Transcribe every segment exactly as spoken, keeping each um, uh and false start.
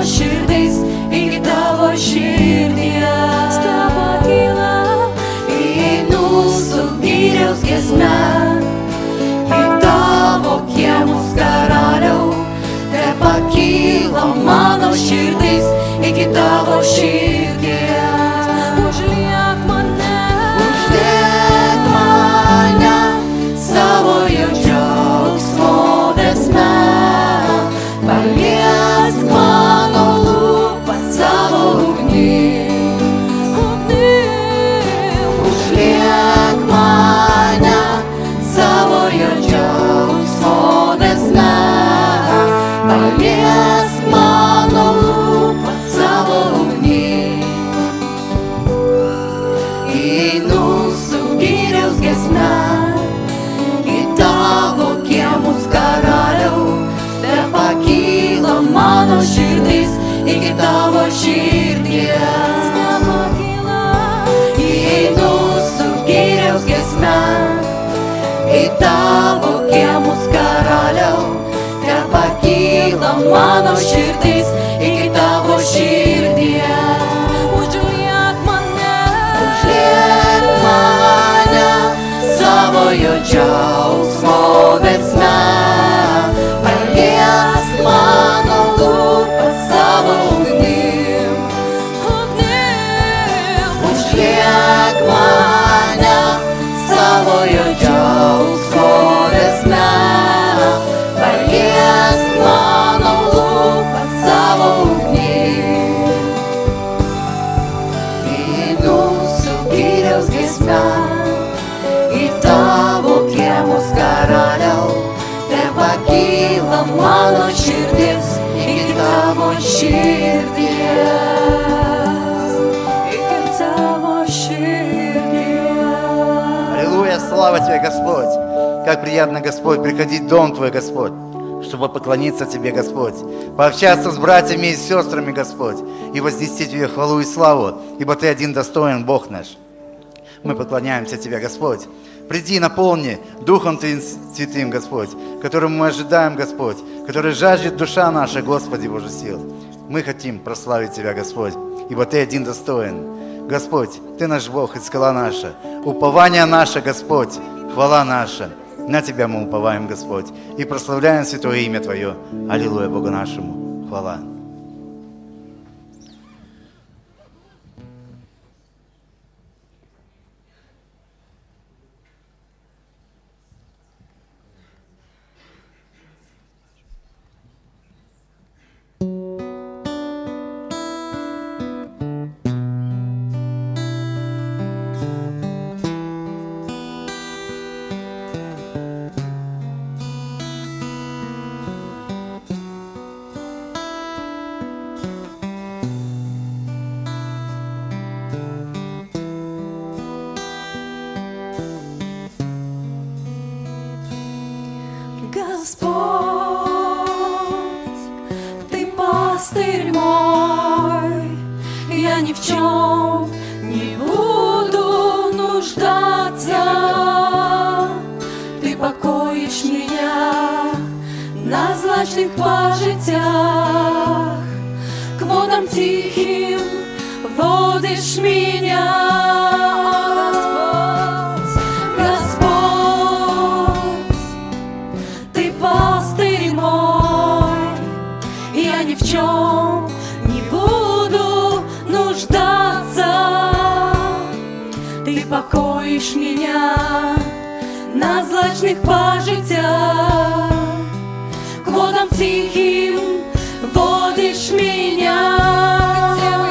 širdis iki tavo širdies. Tavo kyla Į mūsų giriaus giesmę, į tavo kiemus karaliau, te pakyla mano širdis iki tavo širdies. užliek mane, Uždėk mane savojo džiaugsmo versme, paliesk mano lūpas savo ugnim. ugnim, Užliek mane savojo džiaugsmo versme, paliesk mano lūpas savo ugnim. Einu su giriaus giesme, į tavo kiemus karaliau, te pakyla mano širdis iki tavo širdies. tavo kyla Einu su giriaus giesme, į tavo kiemus karaliau, te pakyla mano širdis iki tavo širdies. užliek mane, Užliek mane savojo džiaugsmo versme, paliesk mano lūpas savo ugnim. ugnim, Užliek mane savojo džiaugsmo versme, paliesk mano lūpas savo ugnim. Einu su giriaus giesme, į tavo kiemus karaliau, te pakyla mano širdis iki tavo širdies. Iki tavo širdies. Аллилуйя, слава Тебе, Господь! Как приятно, Господь, приходить в дом Твой, Господь, чтобы поклониться Тебе, Господь, пообщаться с братьями и сестрами, Господь, и вознести Тебе хвалу и славу, ибо Ты один достоин, Бог наш. Мы поклоняемся Тебе, Господь. Приди, наполни Духом Твоим Святым, Господь, которым мы ожидаем, Господь, который жаждет душа наша, Господи Боже сил. Мы хотим прославить Тебя, Господь, ибо Ты один достоин. Господь, Ты наш Бог и скала наша, упование наше, Господь, хвала наша. На Тебя мы уповаем, Господь, и прославляем святое имя Твое. Аллилуйя Богу нашему. Хвала. Господь, Ты пастырь мой, я ни в чем не буду нуждаться. Ты покоишь меня на злачных пажитях, к водам тихим водишь меня. В чем не буду нуждаться. Ты покоишь меня на злачных пажитях, к водам тихим водишь меня.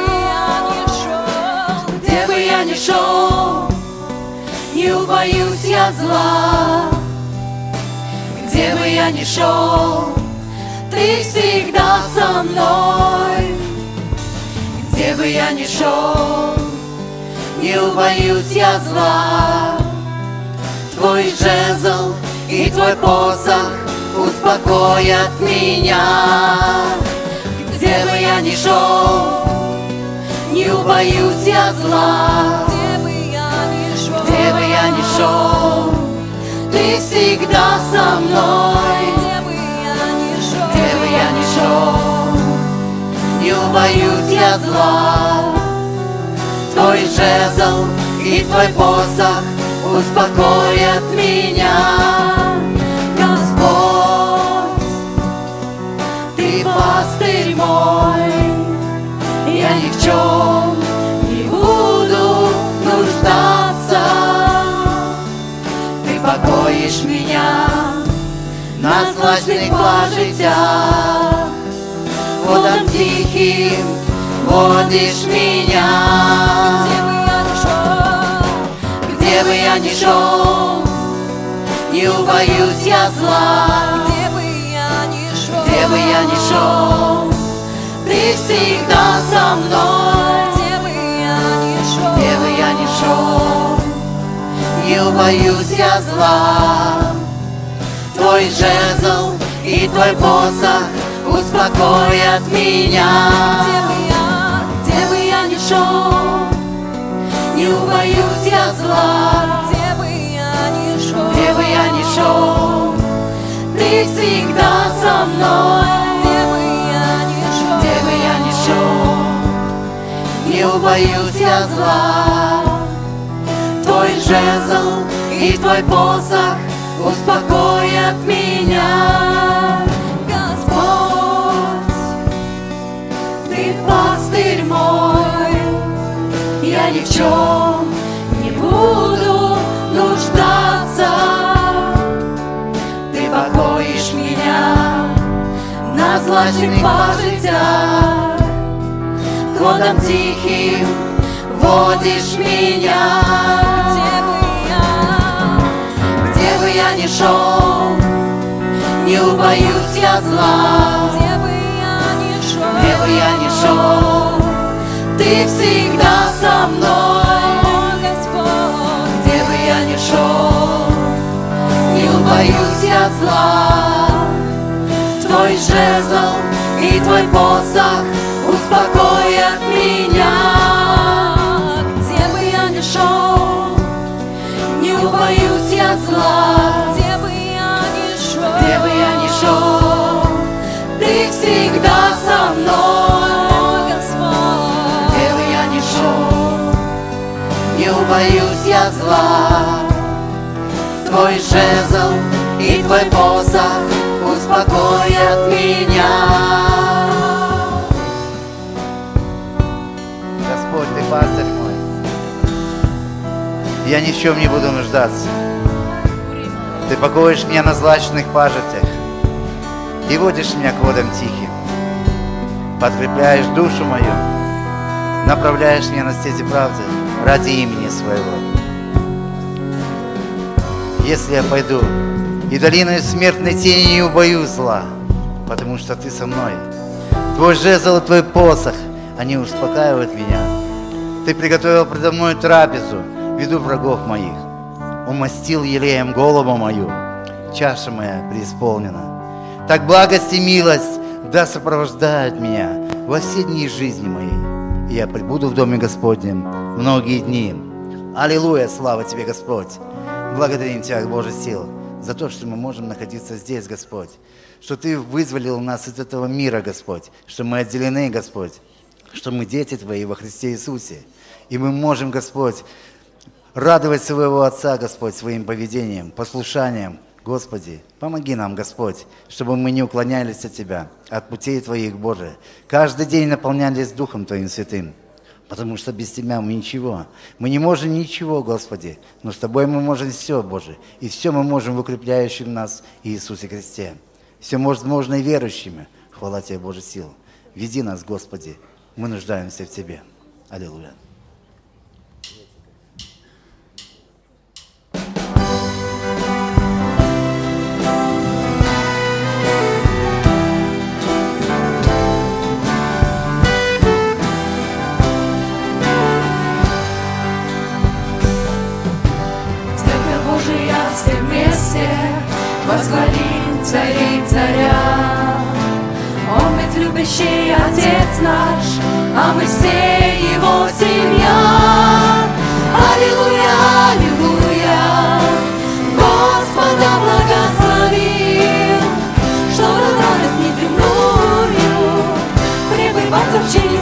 Где бы я ни шел, не убоюсь я зла. Где бы я ни шел, Ты всегда со мной. Где бы я ни шел, не убоюсь я зла. Твой жезл и Твой посох успокоят меня. Где бы я ни шел, не убоюсь я зла. Где бы я ни шел, где бы я ни шел, Ты всегда со мной. Где бы я ни шел, не убоюсь я зла. Твой жезл и твой посох успокоят меня. Господь, ты пастырь мой, я ни в чем не буду нуждаться. Ты покоишь меня на злачных пажитях, водам тихим водишь меня. Где бы я ни шел, не убоюсь я зла. Где бы я ни шел, Где бы я ни шел, ты всегда со мной. где бы я ни шел, Где бы я ни шел, не убоюсь я зла. Твой жезл и твой посох успокоят меня. где бы я, Где бы я ни шел, не убоюсь я зла. где бы я ни шел, Где бы я ни шел, ты всегда со мной. где бы я ни шел, Где бы я ни шел, не убоюсь я зла. Твой жезл и твой посох успокоят меня. Господь, Ты пастырь мой, я ни в чем не буду нуждаться. Ты покоишь меня на злачных пажитях, к водам тихим водишь меня. где бы я, Где бы я ни шел, не убоюсь я зла. где бы я ни шел, Где бы я ни шел, ты всегда со мной. О, Господь, Где бы я ни шел, не убоюсь я зла. Твой жезл и твой посох успокоят меня. где бы я ни шел, Не убоюсь я зла. где бы я ни шел, Где бы я ни шел, ты всегда со мной. О, Господь, Где бы я ни шел, не убоюсь я зла. Твой жезл и твой посох успокоят меня. Господь, Ты пастырь мой. Я ни в чем не буду нуждаться. Ты покоишь меня на злачных пажитях и водишь меня к водам тихим. Подкрепляешь душу мою, направляешь меня на стези правды ради имени Своего. Если я пойду и долиной смертной тени, не убоюсь зла, потому что Ты со мной. Твой жезл и Твой посох, они успокаивают меня. Ты приготовил предо мной трапезу в виду врагов моих. Умастил елеем голову мою, чаша моя преисполнена. Так благость и милость да сопровождают меня во все дни жизни моей. И я пребуду в доме Господнем многие дни. Аллилуйя, слава Тебе, Господь! Благодарим Тебя, Божий сил, за то, что мы можем находиться здесь, Господь, что Ты вызволил нас из этого мира, Господь, что мы отделены, Господь, что мы дети Твои во Христе Иисусе. И мы можем, Господь, радовать своего Отца, Господь, своим поведением, послушанием. Господи, помоги нам, Господь, чтобы мы не уклонялись от Тебя, от путей Твоих, Боже. Каждый день наполнялись Духом Твоим Святым, потому что без Тебя мы ничего. Мы не можем ничего, Господи, но с Тобой мы можем все, Боже. И все мы можем в укрепляющем нас Иисусе Христе. Все можно и верующими. Хвала Тебе, Божий сил. Веди нас, Господи, мы нуждаемся в Тебе. Аллилуйя. Церковь Божия все вместе восхвалим царей царя. Он ведь любящий Отец наш, а мы все Его семья. Аллилуйя, аллилуйя, Господа благословим, что дал радость неземную, пребывать в общении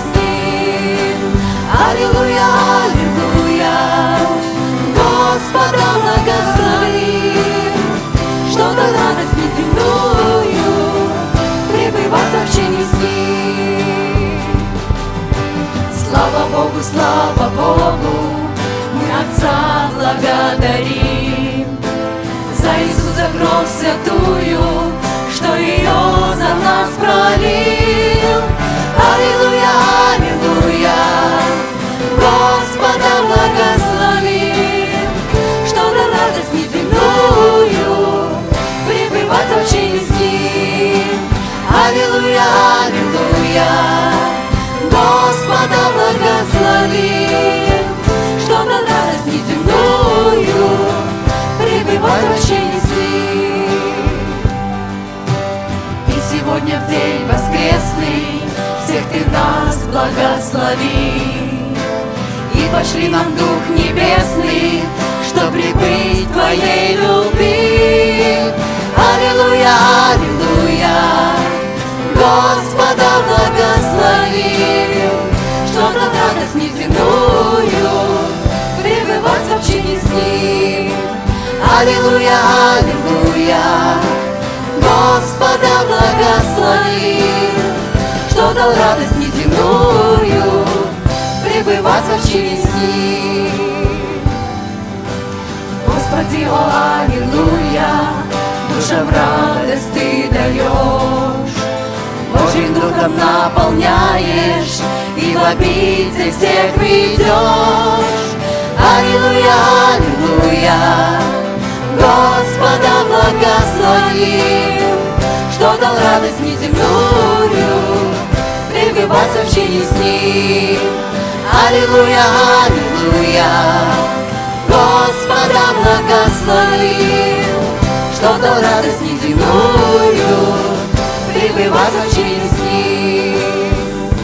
слава Богу, мы Отца благодарим за Иисуса кровь святую, что ее за нас пролил. Аллилуйя, аллилуйя, Господа благословим, что на радость неземную пребывать в общении с Ним. Аллилуйя, аллилуйя, Господа благословим, что на радость неземную пребывать в общении с Ним. И сегодня в день воскресный всех Ты нас благослови, и пошли нам Дух Небесный, что прибыть Твоей любви. Аллилуйя, аллилуйя, Господа благослови, что на радость неземную пребывать в общении с Ним. Аллилуйя, аллилуйя, Господа благослови, что дал радость неземную пребывать в общении с Ним. Господи, о, аллилуйя, душам радость Ты даешь, Божьим Духом наполняешь и в обитель всех ведешь. Аллилуйя, аллилуйя, Господа благослови, что дал радость неземную пребывать в общении с Ним. Аллилуйя, аллилуйя, Господа благослови, что дал радость неземную пребывать в общении с Ним.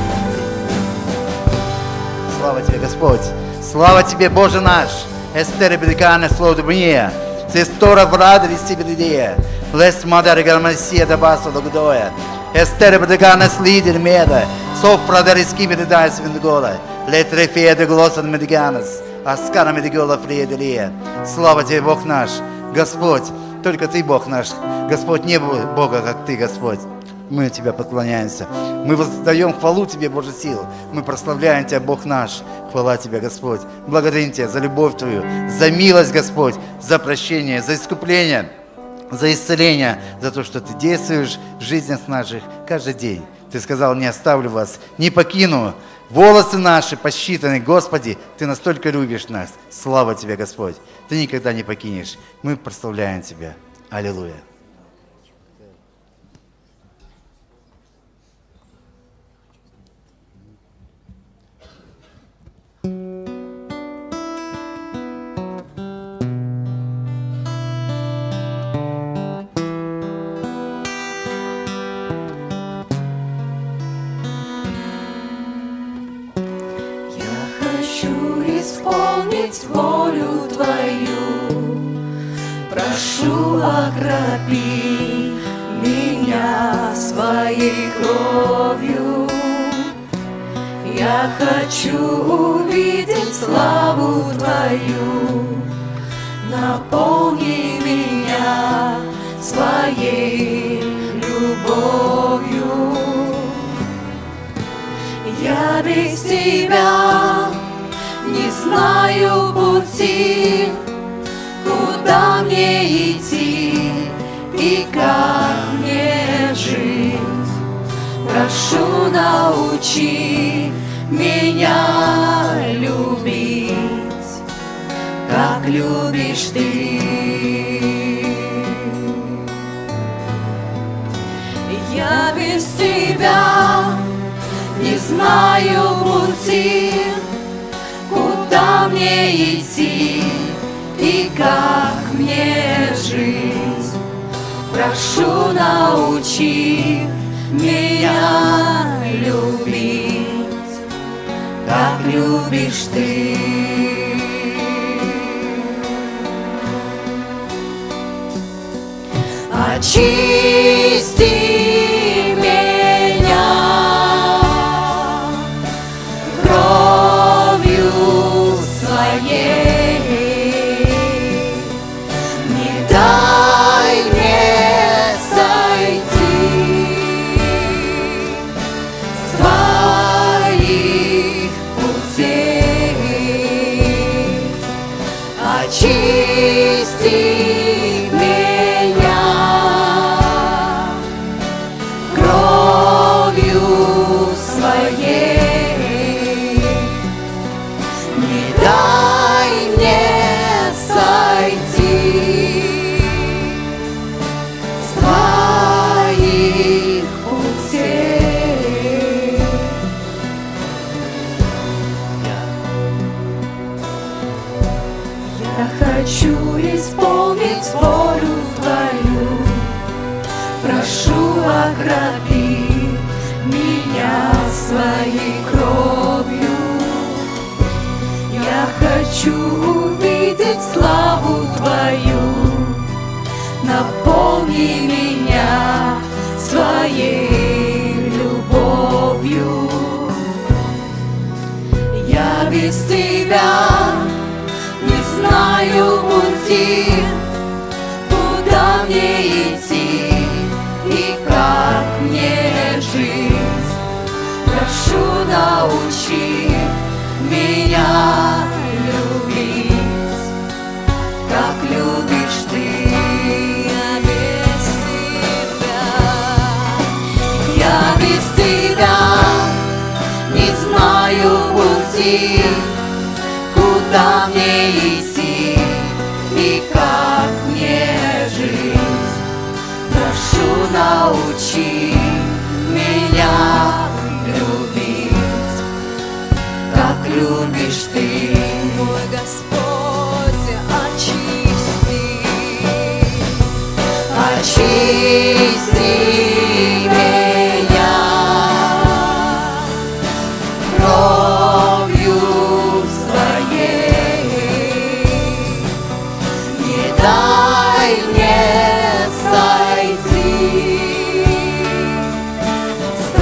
Слава Тебе, Господь! Слава Тебе, Боже наш! Эстер Бедикане, слово мне! Сестора в радости Бедия! Лес Мадар Гармасия Дабаса Логдоя! Эстер Бедикане, слидер меда! Софра Дариски Бедидая Свиндгола! Летрефея де Глосан Медиганес! Аскара Медигола Фриеделия! Слава Тебе, Бог наш! Господь! Только Ты, Бог наш! Господь, не было Бога, как Ты, Господь! Мы Тебя поклоняемся. Мы воздаем хвалу Тебе, Божья сила. Мы прославляем Тебя, Бог наш. Хвала Тебе, Господь. Благодарим Тебя за любовь Твою, за милость, Господь, за прощение, за искупление, за исцеление, за то, что Ты действуешь в жизнях наших каждый день. Ты сказал, не оставлю вас, не покину. Волосы наши посчитаны, Господи, Ты настолько любишь нас. Слава Тебе, Господь. Ты никогда не покинешь. Мы прославляем Тебя. Аллилуйя. Исполнить волю Твою, прошу, окропи меня своей кровью. Я хочу увидеть славу Твою, наполни меня своей любовью. Я без Тебя не знаю пути, куда мне идти и как мне жить. Прошу, научи меня любить, как любишь Ты. Я без Тебя не знаю пути, куда мне идти и как мне жить. Прошу, научи меня любить, как любишь Ты. Очисти меня кровью Своей, не дай мне сойти с Твоих путей. Омыли меня своей любовью. Я без тебя не знаю пути, куда мне идти и как мне жить. Прошу, научи меня любить, как любишь ты. Я без тебя, Я без тебя не знаю пути, куда мне идти и как мне жить. Прошу, научи меня любить, как любишь ты. мой Господь, очисти, Очисти меня кровью своей, не дай мне сойти с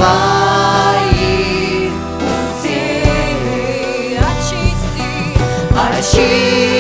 твоих путей. очисти, Очисти